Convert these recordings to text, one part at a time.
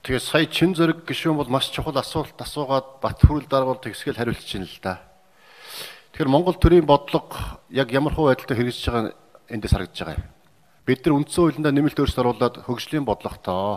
Тэгээ сая чин зэрэг гишүүн бол маш чухал асуулт асуугаад Батхүрэл дарга бол тэгсгэл хариулж чинь л да. Тэгэхээр Монгол төрийн бодлого яг ямар хуу байдалтай хэрэгжиж байгаа эндээс харагдаж байгаа юм. Бид нар үндсэн хуулиндаа нэмэлт өөрчлөлт оруулаад хөгжлийн бодлоготой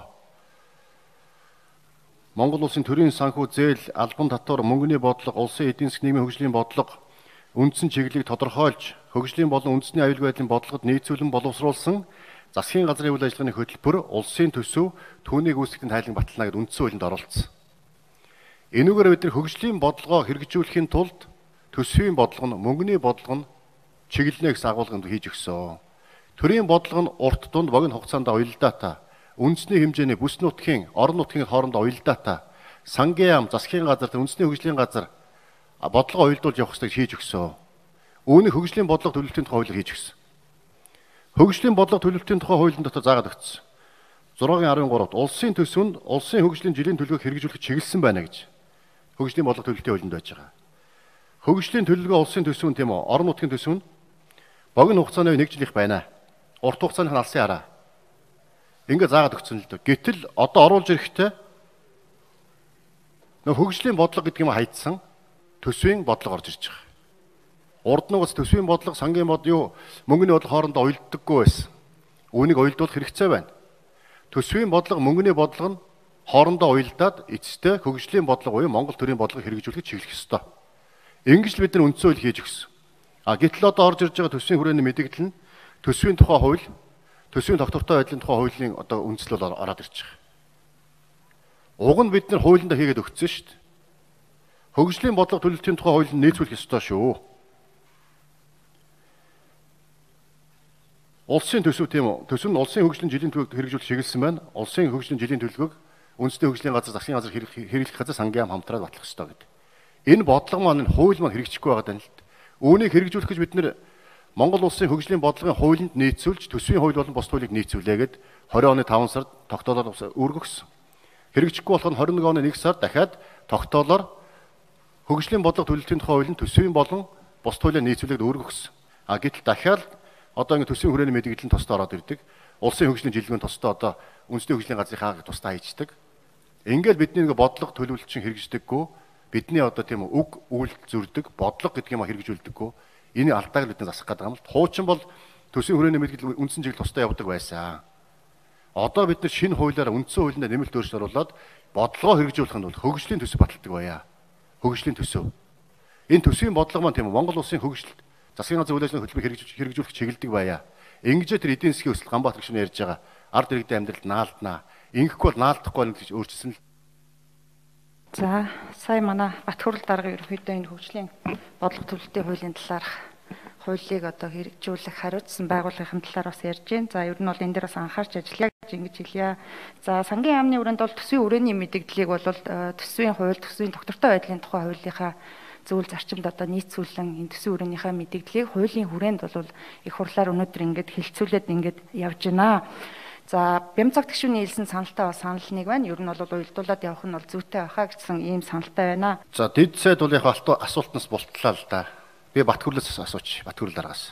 Монгол улсын төрийн санхүү зээл, албан татвар, мөнгөний бодлого, улсын эдийн засгийн нийгмийн хөгжлийн бодлого, үндсэн чиглэлийг тодорхойлж, хөгжлийн болон үндэсний аюулгүй байдлын бодлогод нийцүүлэн боловсруулсан засгийн газрын үйл ажиллагааны хөтөлбөр, улсын төсөв, түүнийг үүсгэхэд тайлан батална гэдэг үндсэн хуулинд оролцсон. Энүүгээр бид нар хөгжлийн бодлогоо хэрэгжүүлэхийн тулд төсвийн бодлого нь, мөнгөний бодлого нь чиглэнэ гэсэн агуулганд хийж өгсөн. Төрийн бодлого нь урт дунд богино хугацаанд уялдаатай, үндэсний хэмжээний бүс нутгийн, орон нутгийн хооронд уялдаатай, сангийн яам, засгийн газар, үндэсний хөгжлийн газар бодлого уялдуулж явах ёстойг хийж өгсөн. Үүнийг хөгжлийн бодлого төлөвлөлтийн тухай хуулиар хийж өгсөн. Хөгжлийн бодлого төлөвлөлтийн тухай хуулийн дотор заагаад өгсөн. 6-13-д улсын төсөв нь улсын хөгжлийн жилийн төлөвийг хэрэгжүүлэх чиглэсэн байна гэж хөгжлийн бодлого төлөвлөлтийн хуулинд байж байгаа. Хөгжлийн төлөвлөгөө улсын төсөв нь тийм үү? Орон нутгийн төсөв нь богино хугацааны 1 жил их байна. Урт хугацааны алсын хараа. Ингээ заагаад өгсөн л дээ. Гэтэл одоо оруулж ирэхдээ нөх хөгжлийн бодлого гэдэг юм хайдсан төсвийн бодлого орж ирж байгаа. Урд нь бас төсвийн бодлого, сангийн бодлого, мөнгөний бодлого хоорондоо уялддаггүй байсан. Үүнийг уялдуулах хэрэгцээ байна. Төсвийн бодлого, мөнгөний бодлого нь хоорондоо уялдаад эцэстээ хөгжлийн бодлого буюу Монгол төрийн бодлогыг хэрэгжүүлэх чиглэх ёстой. Ингэж л бид нар үндсэн хууль хийж өгсөн. Гэтэл одоо орж ирж байгаа төсвийн хүрээний мэдээлэл нь төсвийн тухай хууль, төсвийн тогтвортой байдлын тухай хуулийн одоо үндсэл бол ороод ирж байгаа. Уг нь бид нар хуулиндаа хийгээд өгсөн шүү дээ. Хөгжлийн бодлого төлөвлөлтийн тухай хуулийг нийцүүлэх ёстой шүү. Улсын төсөв тийм үү? Төсөв нь улсын хөгжлийн жилийн төлөвийг хэрэгжүүлэх чиглэсэн байна. Улсын хөгжлийн жилийн төлөвийг үндэсний хөгжлийн газар, засгийн газар хэрэглэх газар сангийн яам хамтраад батлах ёстой гэдэг. Энэ бодлого маань хууль маань хэрэгжихгүй байгаа даа л. Үүнийг хэрэгжүүлэх гэж бид нэр Монгол улсын хөгжлийн бодлогын хуулинд нийцүүлж, төсвийн хууль болон бус хуулийг нийцүүлээгээд 20 оны 5 сард тогтоолоор өргөгсөн. Хэрэгжихгүй болох нь 21 оны 1 сард дахиад тогтоолоор хөгжлийн бодлого төлөвлөлтийн тухай хуулинд төсвийн болон бус хуулийг нийцүүлээд өргөгсөн. Гэтэл дахиад одоо ингэ төсвийн хүрээний мэдээлэл нь тусдаа ороод ирдэг. Улсын хөгжлийн жилийн тусдаа одоо үндэсний хөгжлийн газрынхаа тусдаа хийждэг. Ингээд бидний нэг бодлого төлөвлөлт чинь хэрэгждэггүй. Бидний одоо тийм үг үйлдэл зөрдөг, бодлого гэдэг юм хэрэгжүүлдэггүй. Энэ алдааг бид засах гэдэг юм л. Хуучин бол төсвийн хүрээний мэдээлэл үндсэн чиглэл тусдаа явдаг байсан. Одоо бид нар шинэ хуулиар үндсэн хуулиндаа нэмэлт өөрчлөлт оруулаад бодлогоо хэрэгжүүлэх нь бол хөгжлийн төсөв баталдаг байя. Хөгжлийн төсөв. Энэ төсвийн бодлого маань тийм Монгол улсын хөгжилт засгийн газрын үйл ажиллагааны хөтөлбөрийг хэрэгжүүлэх чиглэлдэг байя. Ингэж тэр эдийн засгийн өсөлт Ганбаатар гишүүн ярьж байгаа. Ард иргэдийн амьдралд наалднаа. Ингэхгүй бол наалдахгүй гэж өөрчилсөн л. За, сая манай Батхүрэл дарга ерөнхийдөө энэ хөгжлийн бодлого төлөвлөлтийн хуулийн талаарх хуулийг одоо хэрэгжүүлэх хариуцсан байгууллагын талаар бас ярьж байна. За, ер нь бол энэ дээр бас анхаарч ажиллая гэж ингэж хэлье. За, сангийн яамны хүрээнд бол төсвийн хүрээний мэдээллийг бол төсвийн хууль, төсвийн тогтвортой байдлын тухай хуулийнхаа зөвлөл зарчимд одоо нийцүүлэн энэ төсвийн хүрээнийхээ мэдээллийг хуулийн хүрээнд бол их хурлаар өнөөдөр ингээд хилцүүлээд ингээд явж байна. За, Бямцаг гишүүний хэлсэн саналтай бас санал нэг байна. Ер нь бол уялдуулаад явах нь бол зүйтэй байхаа гэсэн ийм саналтай байна. За, дэд сайд бол яг асуултнаас бултлаа л да. Би Батхүрлээс асууч, Батхүрэл даргаас.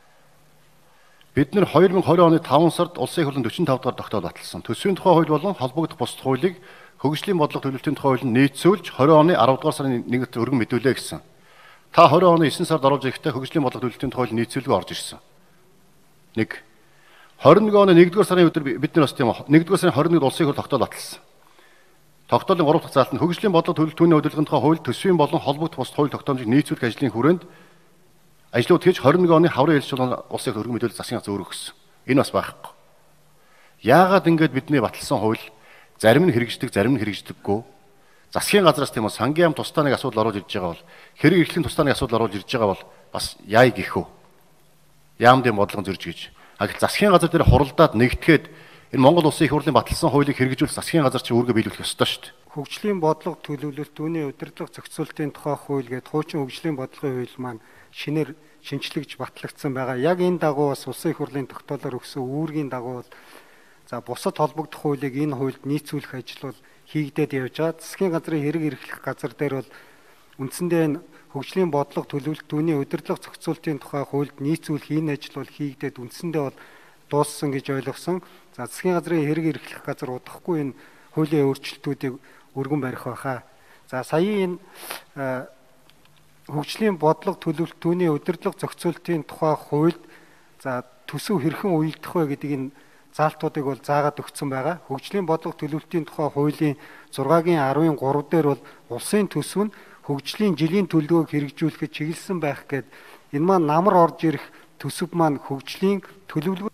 Бид нэр 2020 оны 5 сард улсын их хурлын 45 дахь тогтоол баталсан. Төсвийн тухай хууль болон холбогдох бус хуулийг хөгжлийн бодлого төлөвлөлтийн тухай хуулинд нийцүүлж 20 оны 10 дугаар сарын 1-нд өргөн мэдүүлээ гэсэн. Та 20 оны 9 сард оруулж ирэхдээ хөгжлийн бодлого төлөвлөлтийн тухай хуулийн нийцүүлэг орж ирсэн. 1. 21 оны 1-р сарын өдөр бид нар бас тийм 1-р сарын 21-нд улсын их хурл тогтоол баталсан. Тогтоолын 3 дахь заалт нь хөгжлийн бодлого төлөвлөлтийн удирдлагын тухай хууль, төсвийн болон холбогдох бус хууль тогтоомжийг нийцүүлэх ажлын хүрээнд ажлууд хийж 21 оны хаврын хэлж чуулганы улсын их өргөн мэдүүлэл засгийн газар өргөсөн. Энэ бас байхгүй. Яагаад ингэж бидний баталсан хууль зарим нь хэрэгждэг, зарим нь хэрэгждэггүй. Засгийн газраас тийм үү сангийн яам тусдаа нэг асуудал оруулж ирж байгаа бол хэрэг эрхлэлийн тусдаа нэг асуудал оруулж ирж байгаа бол бас яа гэх үү? Яамдын бодлого зөрж гэж. Гэтэл засгийн газар дээр хуралдаад нэгтгэхэд энэ Монгол улсын их хурлын баталсан хуулийг хэрэгжүүлэх засгийн газар чинь үүргээ биелүүлэх ёстой шүү дээ. Хөгжлийн бодлого төлөвлөлт, түүний удирдлага зохицуулалтын тухай хууль гэдэг хуучин хөгжлийн бодлогын хууль маань шинээр шинжлэгж батлагдсан байгаа. Яг энэ дагуу бас улсын их хурлын тогтоолоор өгсөн үүргийн дагуу бол за бусад холбогдох хуулийг энэ хуульд нийцүүлэх ажил бол хийгдээд явж байгаа. Засгийн газрын хэрэг эрхлэх газар дээр бол үндсэндээ энэ хөгжлийн бодлого төлөвлөлт, түүний удирдлага зохицуулалтын тухай хуульд нийцүүлэх энэ ажил бол хийгдээд үндсэндээ бол дууссан гэж ойлгосон. За засгийн газрын хэрэг эрхлэх газар удахгүй энэ хуулийн өөрчлөлтүүдийг өргөн барих байхаа. За сая энэ хөгжлийн бодлого төлөвлөлт түүний удирдлага зохицуултын тухай хуульд за төсөв хэрхэн уялдах вэ гэдэг энэ заалтуудыг бол заагаад өгсөн байгаа. Хөгжлийн бодлого төлөвлөлтийн тухай хуулийн 6-гийн 13 дээр бол улсын төсөв нь хөгжлийн жилийн төлөвлөгөөг хэрэгжүүлэхэд чиглэсэн байх гэд энэ маань намар орж ирэх төсөв маань хөгжлийн төлөвлөгөө.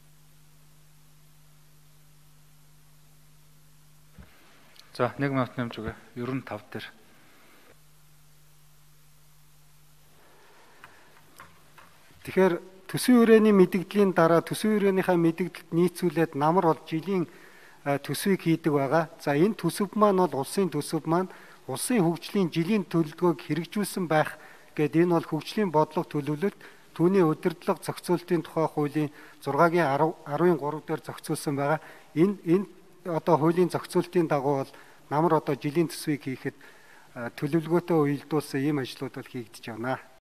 За 1 минут нэмж өгье. 95 дээр. Тэгэхээр төсвийн хүрээний мэдэгдлийн дараа төсвийн хүрээнийхээ мэдэгдэлд нийцүүлээд намар бол жилийн төсвийг хийдэг байгаа. За энэ төсөв маань бол улсын төсөв маань улсын хөгжлийн жилийн төлөвлөгөөг хэрэгжүүлсэн байх гэд энэ бол хөгжлийн бодлого төлөвлөлт түүний удирдлага зохицуултын тухай хуулийн 6-гийн 13 дээр зохицуулсан байгаа. Энэ одоо хуулийн зохицуултын дагуу бол намар одоо жилийн төсвийг хийхэд төлөвлөгөөтэй уялдуулсан ийм ажлууд бол хийгдэж байна.